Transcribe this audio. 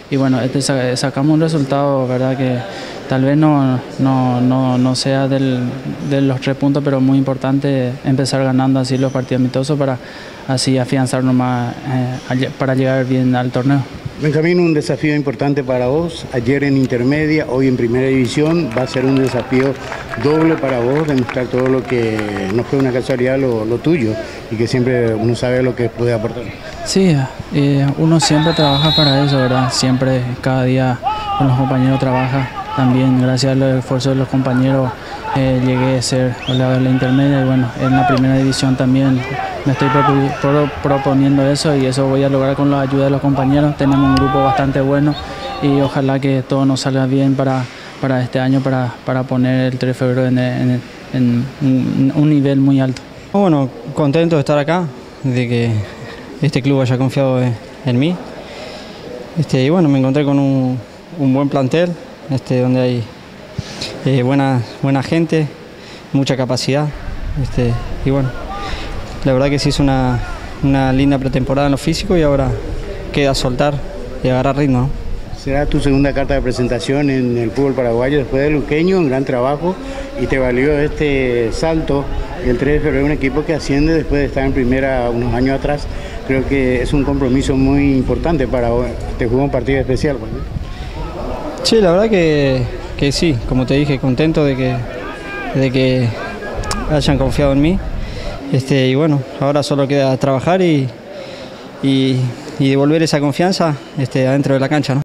bueno, sacamos un resultado, ¿verdad? Que tal vez no sea de los 3 puntos, pero muy importante empezar ganando así los partidos amistosos para así afianzarnos más para llegar bien al torneo. Benjamín, un desafío importante para vos, ayer en intermedia, hoy en primera división, va a ser un desafío doble para vos, demostrar todo lo que no fue una casualidad lo tuyo y que siempre uno sabe lo que puede aportar. Sí, uno siempre trabaja para eso, ¿verdad? Siempre, cada día con los compañeros trabaja. También gracias al esfuerzo de los compañeros llegué a ser goleador de la intermedia y bueno, en la primera división también me estoy proponiendo eso y eso voy a lograr con la ayuda de los compañeros. Tenemos un grupo bastante bueno y ojalá que todo nos salga bien para este año, para poner el 3 de febrero en un nivel muy alto. Bueno, contento de estar acá, de que este club haya confiado en mí. Y bueno, me encontré con un buen plantel, donde hay buena gente, mucha capacidad. Y bueno, la verdad que se hizo una linda pretemporada en lo físico y ahora queda soltar y agarrar ritmo, ¿no? Será tu segunda carta de presentación en el fútbol paraguayo después de Luqueño, un gran trabajo y te valió este salto el 3 de febrero, un equipo que asciende después de estar en primera unos años atrás. Creo que es un compromiso muy importante para vos, te jugó un partido especial, ¿no? Sí, la verdad que sí, como te dije, contento de que hayan confiado en mí. Y bueno, ahora solo queda trabajar y devolver esa confianza adentro de la cancha, ¿no?